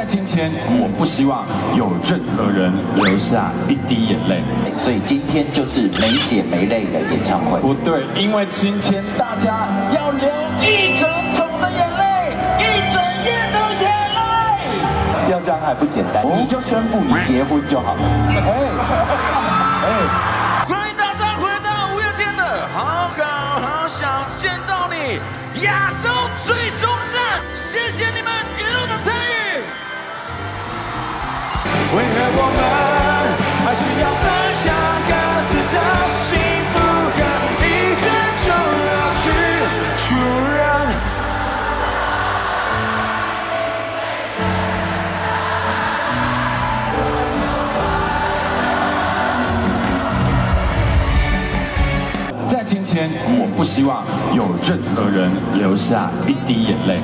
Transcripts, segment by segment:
在今天，我不希望有任何人流下一滴眼泪， 所以今天就是没血没泪的演唱会。 不对，因为今天大家要流一整桶的眼泪，一整夜的眼泪。 要这样还不简单，你就宣布你结婚就好了。 欢迎大家回到五月天的《好好好想见到你》亚洲最终站，谢谢你们一路的参与。为何我们还是要分享各自的幸福和遗憾，就要去出人？ 在今天，我不希望有任何人流下一滴眼泪。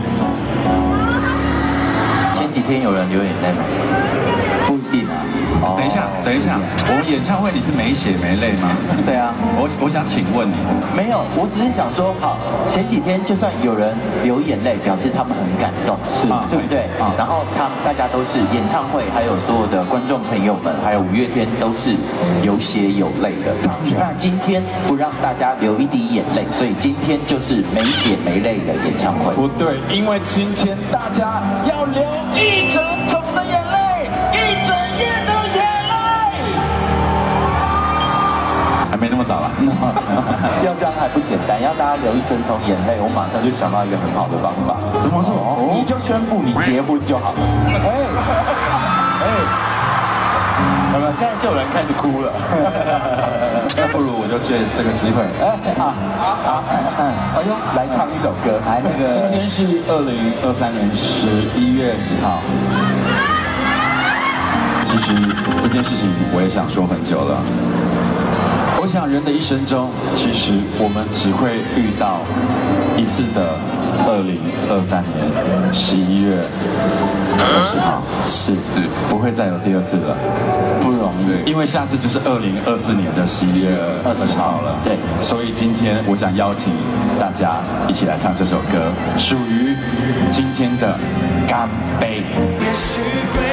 前几天有人流眼泪吗？不一定啊。 等一下，我们演唱会你是没血没泪吗？ 对啊， 我想请问你， 没有，我只是想说，好，前几天就算有人流眼泪，表示他们很感动，是，对不对？然后大家都是演唱会，还有所有的观众朋友们，还有五月天都是有血有泪的。那今天不让大家流一滴眼泪，所以今天就是没血没泪的演唱会。 不对，因为今天大家要流一整桶的眼泪，一整夜的眼泪。还没那么早啦。 要这样还不简单，要大家流一整桶眼泪，我马上就想到一个很好的方法。 怎么说？ 你就宣布你结婚就好了。有没有？现在就有人开始哭了。 那不如我就借这个机会， 哎呦，来唱一首歌。来，那个今天是2023年11月几号？其实这件事情我也想说很久了。我想人的一生中，其实我们只会遇到一次的2023年11月20号，是，不会再有第二次了，不容易，因为下次就是2024年的11月20号了。对，所以今天我想邀请大家一起来唱这首歌，属于今天的干杯。 也许会